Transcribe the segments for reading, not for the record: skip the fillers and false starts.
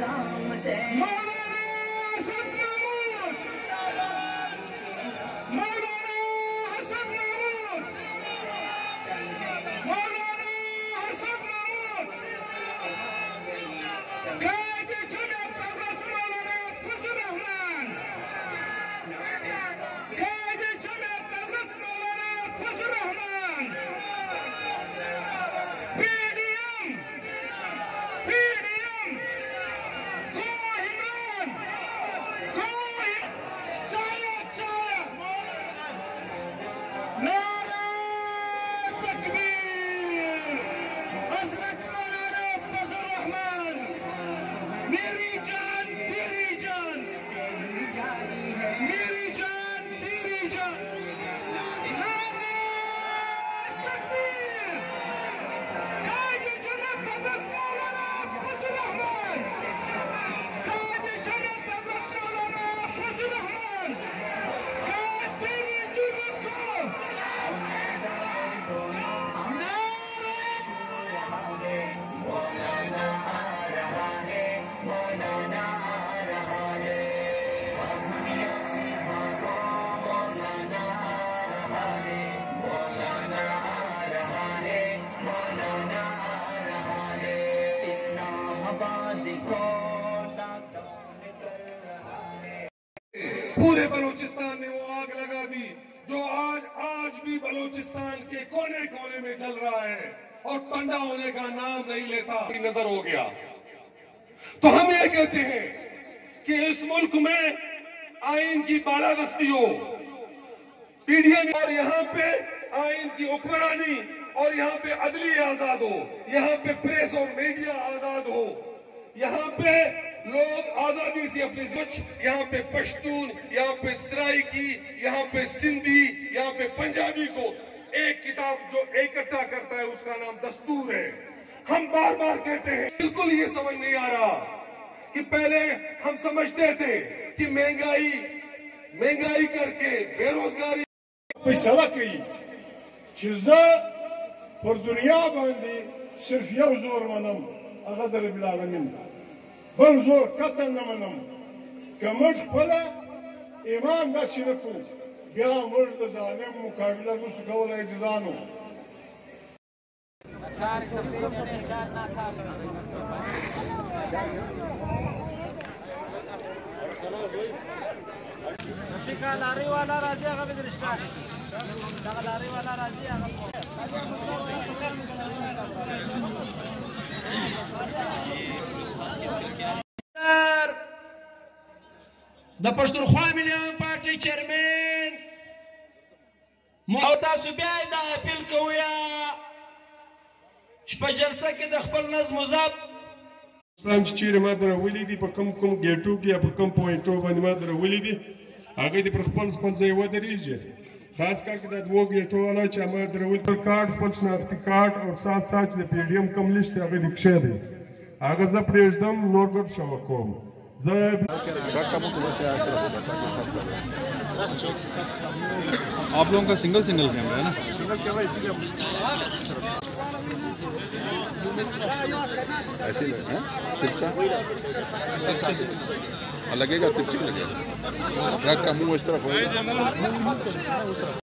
निजाम से। पूरे बलूचिस्तान में वो आग लगा दी जो आज भी बलूचिस्तान के कोने कोने में जल रहा है और ठंडा होने का नाम नहीं लेता। नजर हो गया तो हम ये कहते हैं कि इस मुल्क में आइन की बालादस्ती हो, पीडीएम, और यहाँ पे आइन की हुक्मरानी, और यहाँ पे अदली आजाद हो, यहाँ पे प्रेस और मीडिया आजाद हो, यहाँ पे लोग आजादी से अपनी कुछ, यहाँ पे पश्तून, यहाँ पे सराइकी, यहाँ पे सिंधी, यहाँ पे पंजाबी को एक किताब जो इकट्ठा करता है उसका नाम दस्तूर है। हम बार बार कहते हैं, बिल्कुल ये समझ नहीं आ रहा कि पहले हम समझते थे कि महंगाई करके बेरोजगारी पर दुनिया बांधी सिर्फ यह जोर मनम अगदर बिलालमिन बल जोर कतन न मनम कमज फला ईमान दा सिरकू बिया मुर्द जालिम मुकाबला को सुकौल इजानो लारी वाला राजी आगा भी दृष्टा लारी वाला राजी आगा द पश्तूनख्वा मिलियन पार्टी चेयरमैन मोहता सुबिया द अपील कोया शप जलसा के द खपल नज्म ज़ब्त इस्लाम चीर मादर वली दी पर कम गेटो के पर कम पॉइंटो बंद मादर वली दी आगे दी पर खपल से वदरीज खास करके द वो गेटो वाला च मादर वली कार्ड पंचनाखती कार्ड और साथ साथ द पीडीएम कम लिस्ट आगे दिखे दे आगे ज प्रेजदम नोरगब शवकोम आप लोगों का सिंगल कैमरा है ना? सिंगल कैमरा इसीलिए ऐसे ही है लगेगा, चिपचिप लगेगा। ट्रक का मुंह इस तरफ होगा।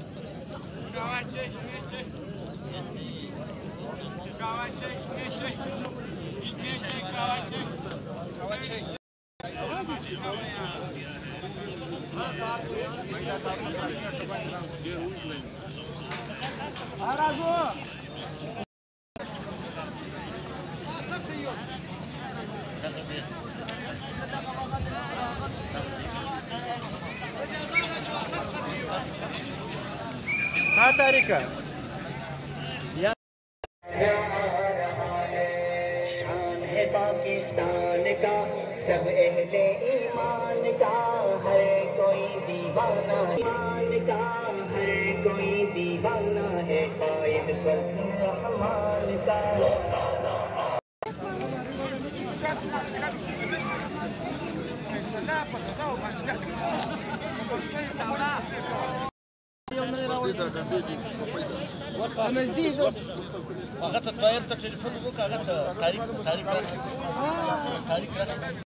हाँ तारिका शान है पाकिस्तान का सब अहले ईमान का, हर कोई दीवाना है ईमान का, हर कोई दीवाना है कायद फजल रहमान का। Yung naniraw دې ته ګنډې دي نږدې هغه ته طایر ته ټلیفون وکړه هغه ته تاریخ راخیست